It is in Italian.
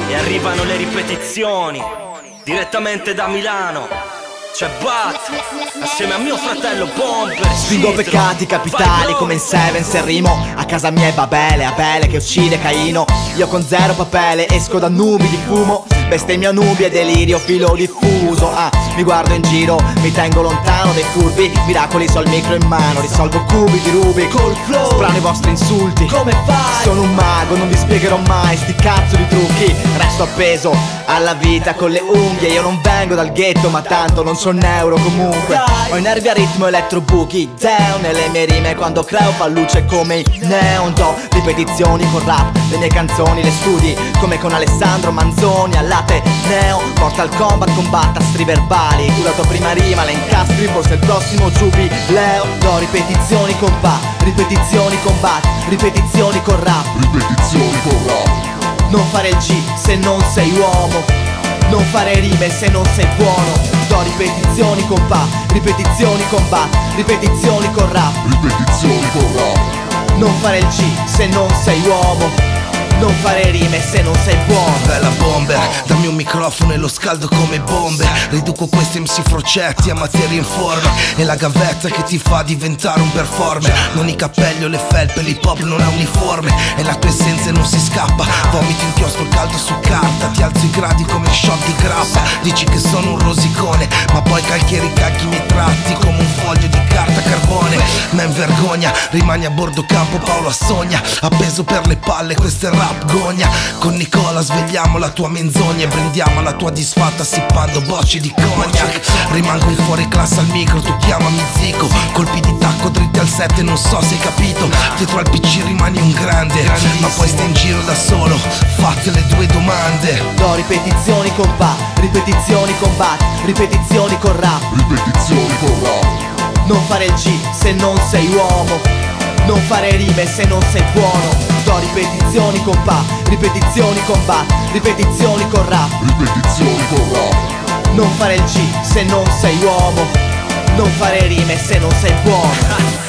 E arrivano le ripetizioni direttamente da Milano. C'è Bat assieme a mio fratello Bomber. Spingo peccati capitali come in Seven se rimo. A casa mia è Babele, Abele che uccide Caino. Io con zero papele esco da nubi di fumo. Bestemmia nubi e delirio filo diffuso. Mi guardo in giro, mi tengo lontano dai furbi. Miracoli so il micro in mano, risolvo cubi di Rubik. Col flow, sprano i vostri insulti. Come fai? Sono un mago, non vi spiegherò mai sti cazzo di trucchi. Resto appeso alla vita con le unghie. Io non vengo dal ghetto ma tanto non sono euro comunque. Ho i nervi a ritmo electro boogie down. E le mie rime quando creo fa luce come i neon. Do ripetizioni con rap, le mie canzoni le studi come con Alessandro Manzoni all'ate neo. Mortal Kombat combatta stri verbali. Tu la tua prima rima la incastri, forse il prossimo giubileo. Do ripetizioni con pa, ripetizioni con bat, ripetizioni con rap, ripetizioni con rap. Non fare il G se non sei uomo, non fare rime se non sei buono. Do ripetizioni con pa, ripetizioni con bat, ripetizioni con rap, ripetizioni con rap. Non fare il G se non sei uomo, non fare rime se non sei buono. Bella Bomber, dammi un microfono e lo scaldo come bombe. Riduco questi MC frocetti a materia informe. E la gavetta che ti fa diventare un performer. Non i cappelli o le felpe, l'hip hop non ha uniforme. E la tua essenza non si scappa. Vomiti inchiostro caldo su carta. Ti alzo i gradi come shot di grappa. Dici che sono un rosicone, ma poi calchieri cacchi mi tratti come un foglio di carta carbone. Men vergogna, rimani a bordo campo Paolo Assogna. Appeso per le palle, questo è rap gogna. Con Nicola svegliamo la tua menzogna e brindiamo alla tua disfatta sippando bocce di cognac. Rimango in fuori classe al micro, tu chiamami Zico. Colpi di tacco dritti al 7, non so se hai capito. Dietro al PC rimani un grande, ma poi stai in giro da solo. Fate le due domande. Do ripetizioni con pa, ripetizioni con bat, ripetizioni con rap, ripetizioni con rap. Non fare il G se non sei uomo, non fare rime se non sei buono. Do ripetizioni con pa, ripetizioni con bat, ripetizioni con rap, ripetizioni con rap. Non fare il G se non sei uomo, non fare rime se non sei buono.